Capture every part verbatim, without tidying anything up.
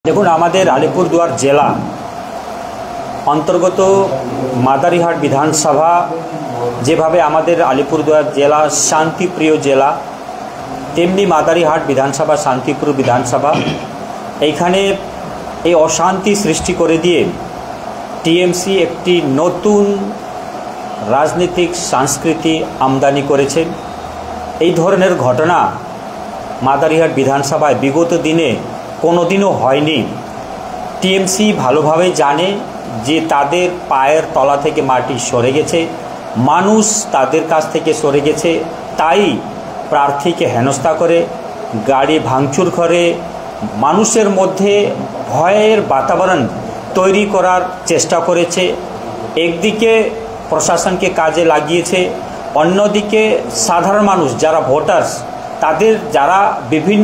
দেখুন, আমাদের আলিপুরদুয়ার জেলা অন্তর্গত মাদারিহাট বিধানসভা, যেভাবে আমাদের আলিপুরদুয়ার জেলা শান্তিপ্রিয় জেলা, তেমনি মাদারিহাট বিধানসভা শান্তিপ্রিয় বিধানসভা। এইখানে এই অশান্তি সৃষ্টি করে দিয়ে টিএমসি একটি নতুন রাজনৈতিক সংস্কৃতি আমদানি করেছে। এই ধরনের ঘটনা মাদারিহাট বিধানসভায় বিগত দিনে কোনো দিনও হয়নি। টিএমসি ভালোভাবে জানে যে তাদের পায়ের তলা থেকে মাটি সরে গেছে, মানুষ তাদের কাছ থেকে সরে গেছে, তাই প্রার্থীকে হেনস্থা করে, গাড়ি ভাঙচুর করে, মানুষের মধ্যে ভয়ের বাতাবরণ তৈরি করার চেষ্টা করেছে। একদিকে প্রশাসনকে কাজে লাগিয়েছে, অন্যদিকে সাধারণ মানুষ যারা ভোটার্স, তাদের যারা বিভিন্ন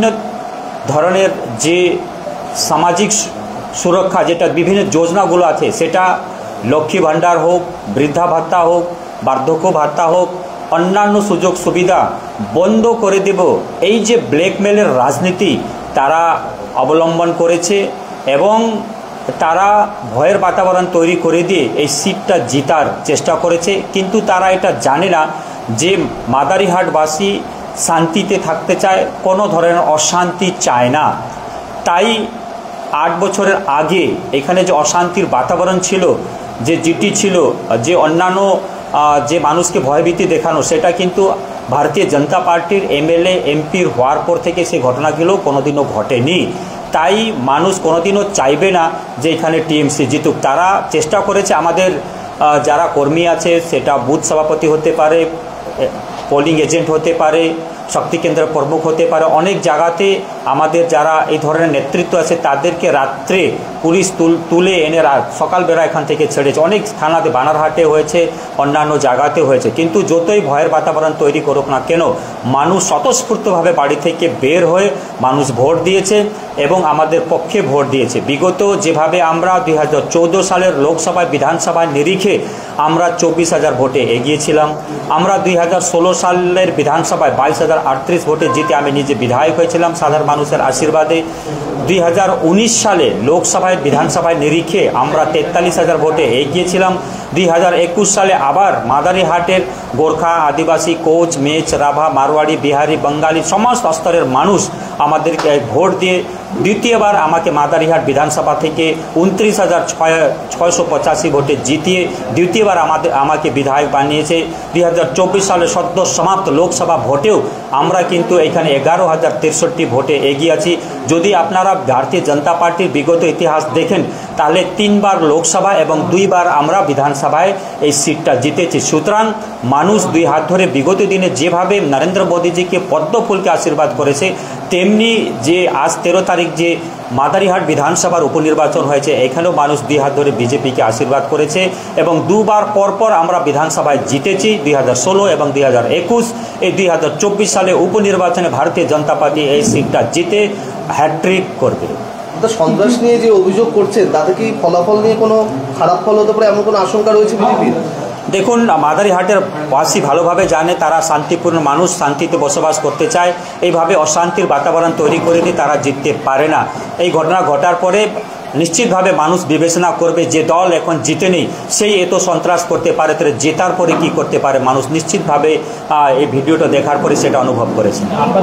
ধরনের যে সামাজিক সুরক্ষা, যেটা বিভিন্ন যোজনাগুলো আছে, সেটা লক্ষ্মী ভাণ্ডার হোক, বৃদ্ধা ভাতা হোক, বার্ধক্য ভাতা হোক, অন্যান্য সুযোগ সুবিধা বন্ধ করে দেব, এই যে ব্ল্যাকমেলের রাজনীতি তারা অবলম্বন করেছে এবং তারা ভয়ের বাতাবরণ তৈরি করে দিয়ে এই সিটটা জিতার চেষ্টা করেছে। কিন্তু তারা এটা জানে না যে মাদারিহাটবাসী শান্তিতে থাকতে চায়, কোনো ধরনের অশান্তি চায় না। তাই আট বছরের আগে এখানে যে অশান্তির বাতাবরণ ছিল, যে জিটি ছিল, যে অন্যান্য যে মানুষকে ভয়ভীতি দেখানো, সেটা কিন্তু ভারতীয় জনতা পার্টির এমএলএ এমপির হওয়ার পর থেকে সেই ঘটনাগুলো কোনোদিনও ঘটেনি। তাই মানুষ কোনোদিনও চাইবে না যে এখানে টিএমসি জিতুক। তারা চেষ্টা করেছে, আমাদের যারা কর্মী আছে, সেটা বুথ সভাপতি হতে পারে, পোলিং এজেন্ট হতে পারে, শক্তি কেন্দ্রের প্রমুখ হতে পারে, অনেক জায়গাতে আমাদের যারা এই ধরনের নেতৃত্ব আছে তাদেরকে রাত্রে পুলিশ তুলে এনে সকালবেলা এখান থেকে ছেড়েছে। অনেক থানাতে, বানারহাটে হয়েছে, অন্যান্য জায়গাতে হয়েছে। কিন্তু যতই ভয়ের বাতাবরণ তৈরি করুক না কেন, মানুষ স্বতঃস্ফূর্তভাবে বাড়ি থেকে বের হয়ে মানুষ ভোট দিয়েছে এবং আমাদের পক্ষে ভোট দিয়েছে। বিগত যেভাবে আমরা দুই হাজার চৌদ্দ সালের লোকসভায় বিধানসভায় নিরিখে আমরা চব্বিশ হাজার ভোটে এগিয়েছিলাম, আমরা দুই হাজার ষোলো সালের বিধানসভায় বাইশ হাজার আটত্রিশ ভোটে জিতে আমি নিজে বিধায়ক হয়েছিলাম সাধারণ মানুষের আশীর্বাদে। দুই হাজার উনিশ সালে লোকসভায় বিধানসভায় নিরিখে আমরা তেতাল্লিশ হাজার ভোটে এগিয়েছিলাম। দুই হাজার একুশ সালে আবার মাদারিহাটের গোর্খা, আদিবাসী, কোচ, মেচ, রাভা, মারওয়াড়ি, বিহারি, বাঙালি সমস্ত স্তরের মানুষ আমাদেরকে ভোট দিয়ে দ্বিতীয়বার আমাকে মাদারিহাট বিধানসভা থেকে উনত্রিশ হাজার ছয় ছয়শো পঁচাশি ভোটে জিতিয়ে দ্বিতীয়বার আমাদের আমাকে বিধায়ক বানিয়েছে। দুই হাজার চব্বিশ সালে সদ্য সমাপ্ত লোকসভা ভোটেও আমরা কিন্তু এখানে এগারো হাজার তেষট্টি ভোটে এগিয়ে আছি। যদি আপনারা ভারতীয় জনতা পার্টির বিগত ইতিহাস দেখেন, তাহলে তিনবার লোকসভা এবং দুইবার আমরা বিধানসভায় এই সিটটা জিতেছি। সুতরাং মানুষ দুই হাত ধরে বিগত দিনে যেভাবে নরেন্দ্র মোদীজিকে পদ্ম ফুলকে আশীর্বাদ করেছে, তেমনি যে আজ তেরো তারিখ যে মাদারিহাট বিধানসভার উপনির্বাচন হয়েছে, এখানেও মানুষ দুই হাত ধরে বিজেপিকে আশীর্বাদ করেছে এবং দুবার পরপর আমরা বিধানসভায় জিতেছি, দুই হাজার ষোলো এবং দুই হাজার একুশ। এই দুই হাজার চব্বিশ সালে উপনির্বাচনে ভারতীয় জনতা পার্টি এই সিটটা জিতে হ্যাট্রিক করবে। সন্ত্রাস নিয়ে যে অভিযোগ করছেন, তাতে কি ফলাফল নিয়ে কোনো খারাপ ফল হতে পারে এমন কোনো আশঙ্কা রয়েছে বিজেপির? দেখুন, মাদারিহাটের বাসী ভালোভাবে জানে তারা শান্তিপূর্ণ মানুষ, শান্তিতে বসবাস করতে চায়। এইভাবে অশান্তির বাতাবরণ তৈরি করে দিয়ে তারা জিততে পারে না। এই ঘটনা ঘটার পরে নিশ্চিতভাবে মানুষ বিবেচনা করবে যে দল এখন জিতেনি সেই এত সন্ত্রাস করতে পারে, তাহলে জেতার পরে কি করতে পারে। মানুষ নিশ্চিতভাবে এই ভিডিওটা দেখার পরে সেটা অনুভব করেছে।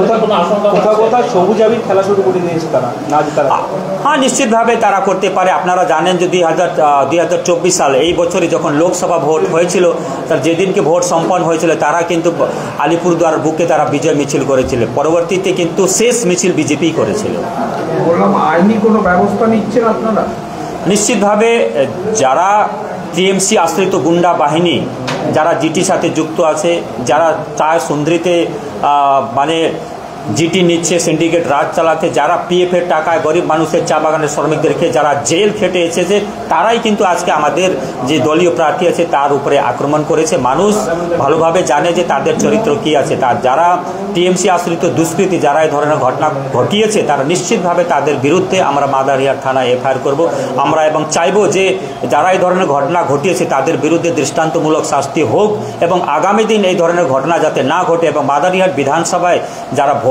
হ্যাঁ, নিশ্চিতভাবে তারা করতে পারে। আপনারা জানেন যে দুই হাজার দুই হাজার চব্বিশ সাল এই বছরই যখন লোকসভা ভোট হয়েছিল, তার যেদিনকে ভোট সম্পন্ন হয়েছিল, তারা কিন্তু আলিপুরদুয়ার বুকে তারা বিজয় মিছিল করেছিল। পরবর্তীতে কিন্তু শেষ মিছিল বিজেপি করেছিল। আইনি কোনো ব্যবস্থা নিচ্ছেন আপনারা? নিশ্চিতভাবে যারা টিএমসি আশ্রিত গুন্ডা বাহিনী, যারা জিটির সাথে যুক্ত আছে, যারা চায় সুন্দরীতে মানে জিটি নিচ্ছে, সিন্ডিকেট রাজ চালাতে, যারা পিএফের টাকায় গরিব মানুষের চা বাগানের শ্রমিকদেরকে যারা জেল খেটে এসেছে, তারাই কিন্তু আজকে আমাদের যে দলীয় প্রার্থী আছে তার উপরে আক্রমণ করেছে। মানুষ ভালোভাবে জানে যে তাদের চরিত্র কি আছে। তার যারা টিএমসি আশ্রিত দুষ্কৃতী, যারা এই ধরনের ঘটনা ঘটিয়েছে, তারা নিশ্চিতভাবে তাদের বিরুদ্ধে আমরা মাদারিহাট থানায় এফআইআর করব আমরা এবং চাইব যে যারা এই ধরনের ঘটনা ঘটিয়েছে তাদের বিরুদ্ধে দৃষ্টান্তমূলক শাস্তি হোক এবং আগামী দিন এই ধরনের ঘটনা যাতে না ঘটে এবং মাদারিহাট বিধানসভায় যারা ভোট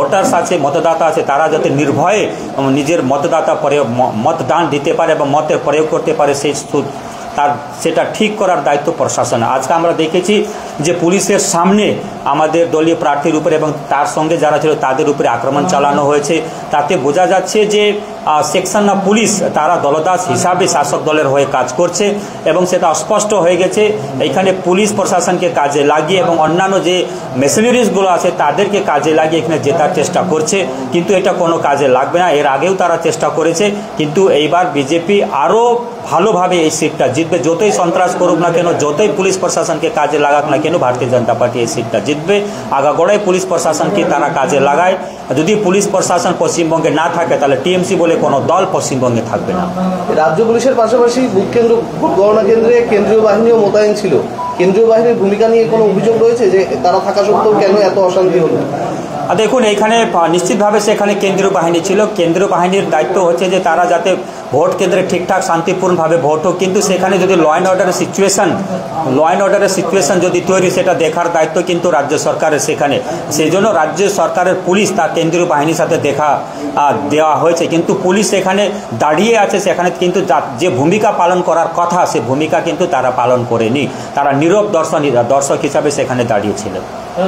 ভোটার্স আছে, মতদাতা আছে, তারা যাতে নির্ভয়ে নিজের মতদাতা প্রয়োগ মতদান দিতে পারে এবং মতের প্রয়োগ করতে পারে, সেই তার সেটা ঠিক করার দায়িত্ব প্রশাসন। আজকে আমরা দেখেছি যে পুলিশের সামনে আমাদের দলীয় প্রার্থীর উপরে এবং তার সঙ্গে যারা ছিল তাদের উপরে আক্রমণ চালানো হয়েছে। তাতে বোঝা যাচ্ছে যে সেকশন অফ পুলিশ তারা দলদাস হিসাবে শাসক দলের হয়ে কাজ করছে এবং সেটা স্পষ্ট হয়ে গেছে। এখানে পুলিশ প্রশাসনকে কাজে লাগিয়ে এবং অন্যান্য যে মেশিনারিজগুলো আছে তাদেরকে কাজে লাগিয়ে এখানে জেতার চেষ্টা করছে, কিন্তু এটা কোনো কাজে লাগবে না। এর আগেও তারা চেষ্টা করেছে, কিন্তু এইবার বিজেপি আরও ভালোভাবে এই সিটটা জিতবে। যতই সন্ত্রাস করুক না কেন, যতই পুলিশ প্রশাসনকে কাজে লাগাক না কেন, ভারতীয় জনতা পার্টি এই সিটটা জিতবে। আগাগোড়ায় পুলিশ প্রশাসনকে তারা কাজে লাগায়। যদি পুলিশ প্রশাসন পশ্চিমবঙ্গে না থাকে তাহলে টিএমসি বলে কোনো দল পশ্চিমবঙ্গে থাকবে না। রাজ্য পুলিশের পাশাপাশি বুথ কেন্দ্র ভোট গণনা কেন্দ্রে কেন্দ্রীয় বাহিনীও মোতায়েন ছিল। কেন্দ্রীয় বাহিনীর ভূমিকা নিয়ে কোনো অভিযোগ রয়েছে যে তারা থাকা সত্ত্বেও কেন এত অশান্তি হলো? দেখুন, এখানে নিশ্চিতভাবে সেখানে কেন্দ্রীয় বাহিনী ছিল। কেন্দ্রীয় বাহিনীর দায়িত্ব হচ্ছে যে তারা যাতে ভোট কেন্দ্রে ঠিকঠাক শান্তিপূর্ণভাবে ভোট হোক, কিন্তু সেখানে যদি ল অ্যান্ড অর্ডারের সিচুয়েশন ল অ্যান্ড অর্ডারের সিচুয়েশন যদি তৈরি, সেটা দেখার দায়িত্ব কিন্তু রাজ্য সরকারের সেখানে। সেই জন্য রাজ্য সরকারের পুলিশ তার কেন্দ্রীয় বাহিনীর সাথে দেখা দেওয়া হয়েছে, কিন্তু পুলিশ সেখানে দাঁড়িয়ে আছে। সেখানে কিন্তু যে ভূমিকা পালন করার কথা সে ভূমিকা কিন্তু তারা পালন করেনি। তারা নীরব দর্শন দর্শক হিসাবে সেখানে দাঁড়িয়েছিলেন।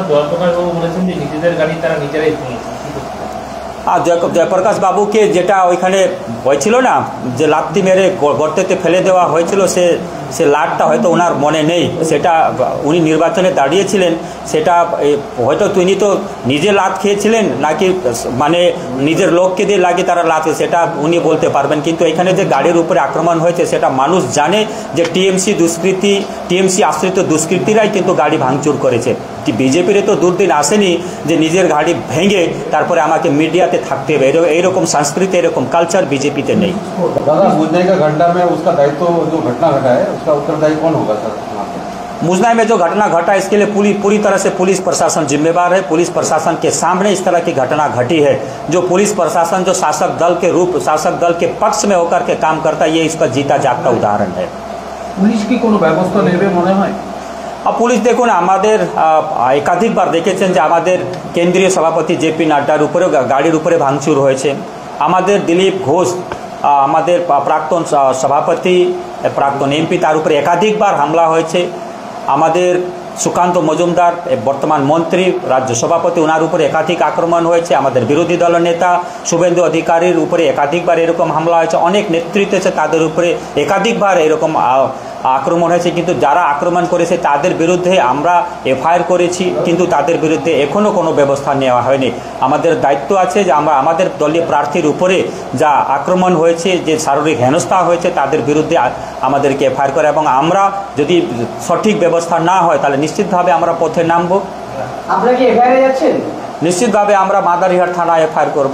আর জয়প্রকাশ বাবুকে যেটা ওইখানে হয়েছিল না, যে লাত্তি মেরে গর্তেতে ফেলে দেওয়া হয়েছিল, সে সে লাটটা হয়তো ওনার মনে নেই। সেটা উনি নির্বাচনে দাঁড়িয়েছিলেন, সেটা হয়তো তিনি তো নিজে লাত খেয়েছিলেন নাকি মানে নিজের লোককে দিয়ে লাগিয়ে তারা লাত, সেটা উনি বলতে পারবেন। কিন্তু এখানে যে গাড়ির উপরে আক্রমণ হয়েছে সেটা মানুষ জানে যে টিএমসি দুষ্কৃতী টিএমসি আশ্রিত দুষ্কৃতীরাই কিন্তু গাড়ি ভাঙচুর করেছে। বিজেপির তো দুর্দিন আসেনি যে নিজের গাড়ি ভেঙে তারপরে আমাকে মিডিয়াতে থাকতে হবে, এইরকম সংস্কৃতি এরকম কালচার বিজেপিতে নেই। दादा मुझे का घटना में उसका दायित्व जो घटना घटा है उसका उत्तरदायी कौन होगा सर? मुजनाई में जो घटना घटा इसके लिए पूरी पूरी तरह से पुलिस प्रशासन जिम्मेवार है। पुलिस प्रशासन के सामने इस तरह की घटना घटी है। जो पुलिस प्रशासन जो शासक दल के रूप शासक दल के पक्ष में होकर के काम करता है, ये इसका जीता जागता उदाहरण है। পুলিশ কি কোনো ব্যবস্থা নেবে মনে হয়? আর পুলিশ দেখুন, আমাদের একাধিকবার দেখেছেন যে আমাদের কেন্দ্রীয় সভাপতি জেপি নাড্ডার উপরেও গাড়ির উপরে ভাঙচুর হয়েছে। আমাদের দিলীপ ঘোষ আমাদের প্রাক্তন সভাপতি প্রাক্তন এমপি তার উপরে একাধিকবার হামলা হয়েছে। আমাদের সুকান্ত মজুমদার বর্তমান মন্ত্রী রাজ্য সভাপতি, ওনার উপরে একাধিক আক্রমণ হয়েছে। আমাদের বিরোধী দলের নেতা শুভেন্দু অধিকারীর উপরে একাধিকবার এরকম হামলা হয়েছে। অনেক নেতৃত্ব আছে, তাদের উপরে একাধিকবার এরকম আক্রমণ হয়েছে। কিন্তু যারা আক্রমণ করেছে তাদের বিরুদ্ধে আমরা এফআইআর করেছি, কিন্তু তাদের বিরুদ্ধে এখনও কোনো ব্যবস্থা নেওয়া হয়নি। আমাদের দায়িত্ব আছে যে আমরা আমাদের দলীয় প্রার্থীর উপরে যা আক্রমণ হয়েছে, যে শারীরিক হেনস্থা হয়েছে, তাদের বিরুদ্ধে আমাদেরকে এফআইআর করে এবং আমরা যদি সঠিক ব্যবস্থা না হয় তাহলে নিশ্চিতভাবে আমরা পথে নামব। আপনারা কি এফআইআর যাচ্ছেন? নিশ্চিতভাবে আমরা মাদারিহাট থানায় এফআইআর করব।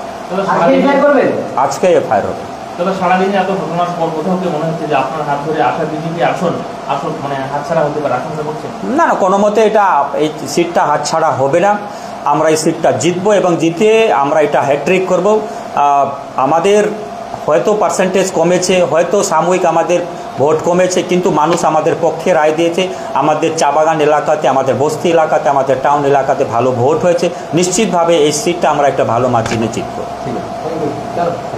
আজকে এফআইআর করবেন? আজকে এফআইআর হবে। তবে সারাদিনে এত ঘটনার পর কোথাও কি মনে হচ্ছে যে আপনার হাত ধরে আসা বিজেপি আসন আসন মানে হাতছাড়া হতে পারে, আশঙ্কা করছেন? না না, কোনো মতে এটা এই সিটটা হাতছাড়া হবে না। আমরা এই সিটটা জিতবো এবং জিতে আমরা এটা হ্যাট্রিক করব। আমাদের হয়তো পার্সেন্টেজ কমেছে, হয়তো সাময়িক আমাদের ভোট কমেছে, কিন্তু মানুষ আমাদের পক্ষে রায় দিয়েছে। আমাদের চা বাগান এলাকাতে, আমাদের বস্তি এলাকাতে, আমাদের টাউন এলাকাতে ভালো ভোট হয়েছে। নিশ্চিতভাবে এই সিটটা আমরা একটা ভালো মার্জিনে জিতবো। ঠিক আছে।